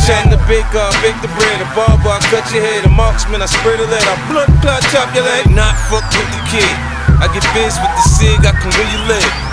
Chatting the baker, bake the bread. A barber, I cut your head. A marksman, I spray the lead. I blood clot, chop your leg. Not fuck with the kid. I get biz with the cig, I can where you live.